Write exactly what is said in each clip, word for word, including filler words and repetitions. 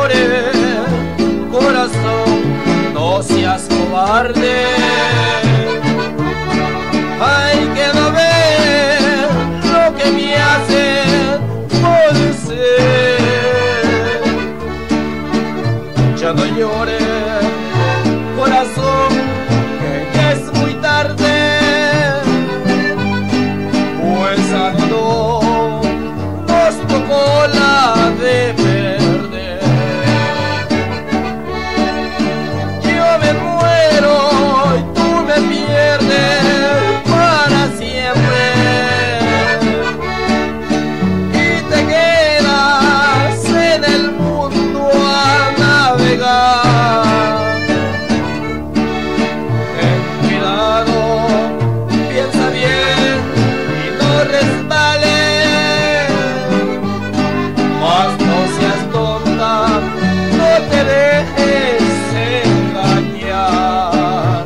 llores, corazón, no seas cobarde. Hay que no ver lo que me hace padecer. Ya no llores, corazón, que ya es muy tarde, pues a los dos nos tocó la de perder. Yo me muero y tú me pierdes para siempre, y te quedas en el mundo a navegar. Ten cuidado, piensa bien y no resbales, mas no seas tonta, no te dejes engañar.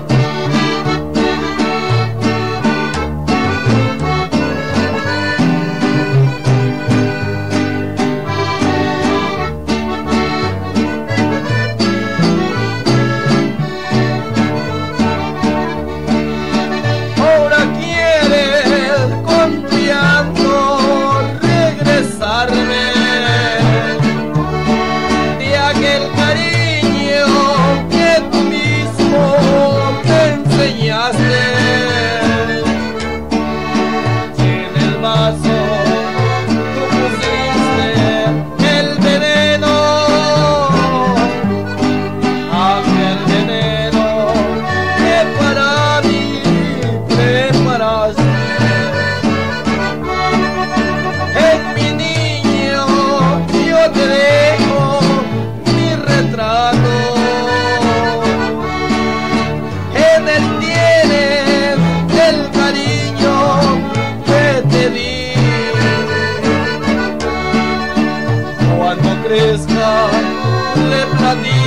Ahora quieres con tu llanto regresarme de aquel cariño que tú mismo te enseñaste. Si en el vaso tú pusiste el veneno, aquel veneno que para mí preparaste. En mi niño yo te dejo mi retrato, en él tienes el cariño que te di. Cuando crezca le platico